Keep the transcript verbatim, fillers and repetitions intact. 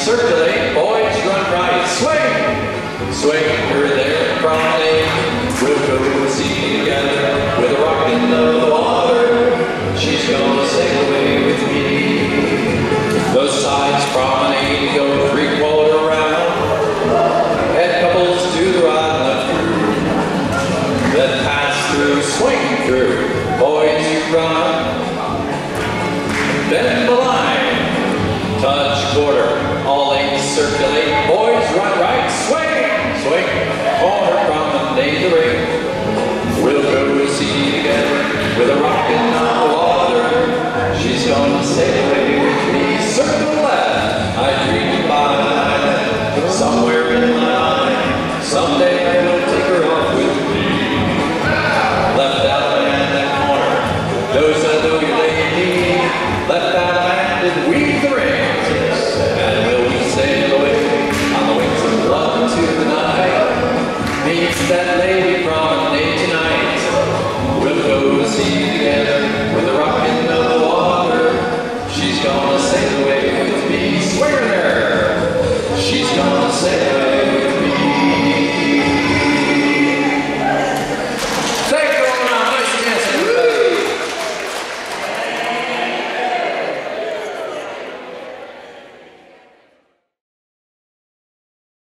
circulate, boys run right, swing! Swing her there, promenade, we'll go see together, with a rock in the water, she's gonna sail away with me. Those sides promenade, go three quarter round, head couples to the right and left through, then pass through, swing through, boys you run, bend the line, touch quarter, all eight circulate.